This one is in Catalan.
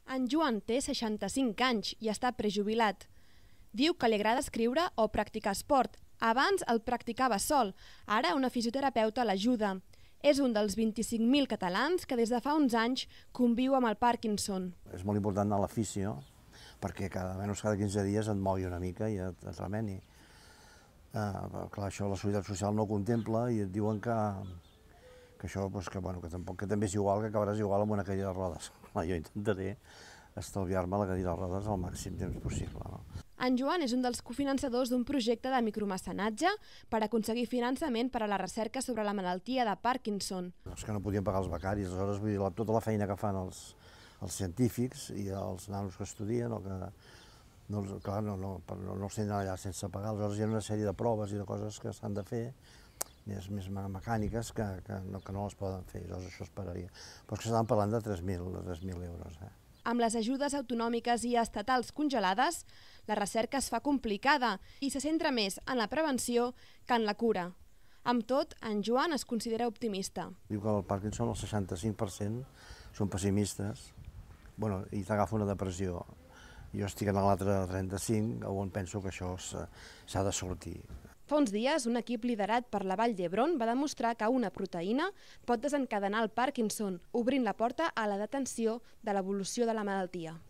En Joan té 65 anys i està prejubilat. Diu que li agrada escriure o practicar esport. Abans el practicava sol, ara una fisioterapeuta l'ajuda. És un dels 25.000 catalans que des de fa uns anys conviu amb el Parkinson. És molt important anar a la fisio perquè cada 15 dies et mogui una mica i et remeni. Clar, això la Seguretat Social no ho contempla i et diuen que això que també és igual, que acabaràs igual amb una cadira de rodes. Jo intentaré estalviar-me la cadira de rodes al màxim temps possible. En Joan és un dels cofinançadors d'un projecte de micromecenatge per aconseguir finançament per a la recerca sobre la malaltia de Parkinson. És que no podien pagar els becaris, aleshores vull dir, tota la feina que fan els científics i els nanos que estudien no els tenen allà sense pagar, aleshores hi ha una sèrie de proves i de coses que s'han de fer, més mecàniques que no les poden fer, llavors això es pagaria. Però és que s'estan parlant de 3.000 euros. Amb les ajudes autonòmiques i estatals congelades, la recerca es fa complicada i se centra més en la prevenció que en la cura. Amb tot, en Joan es considera optimista. Diu que el Parkinson el 65% són pessimistes i t'agafa una depressió. Jo estic en l'altre 35, on penso que això s'ha de sortir. Fa uns dies, un equip liderat per la Vall d'Hebron va demostrar que una proteïna pot desencadenar el Parkinson, obrint la porta a la detenció de l'evolució de la malaltia.